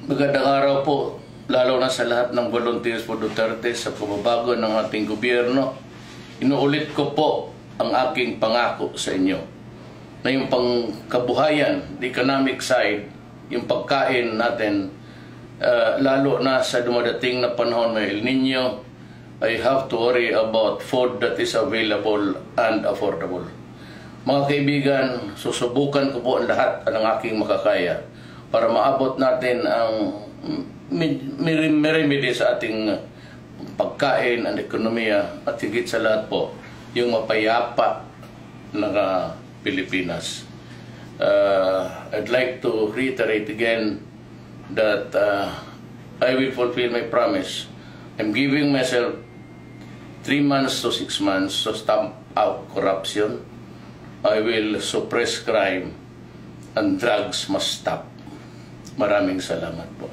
Magandang araw po, lalo na sa lahat ng volunteers for Duterte sa pagbabago ng ating gobyerno. Inuulit ko po ang aking pangako sa inyo na yung pangkabuhayan, the economic side, yung pagkain natin, lalo na sa dumadating na panahon may El Nino, I have to worry about food that is available and affordable. Mga kaibigan, susubukan ko po ang lahat ng aking makakaya para maabot natin ang remedy sa ating pagkain at ekonomiya at higit sa lahat po yung mapayapa ng Pilipinas. I'd like to reiterate again that I will fulfill my promise. I'm giving myself 3 months to 6 months to stamp out corruption. I will suppress crime and drugs must stop. Maraming salamat po.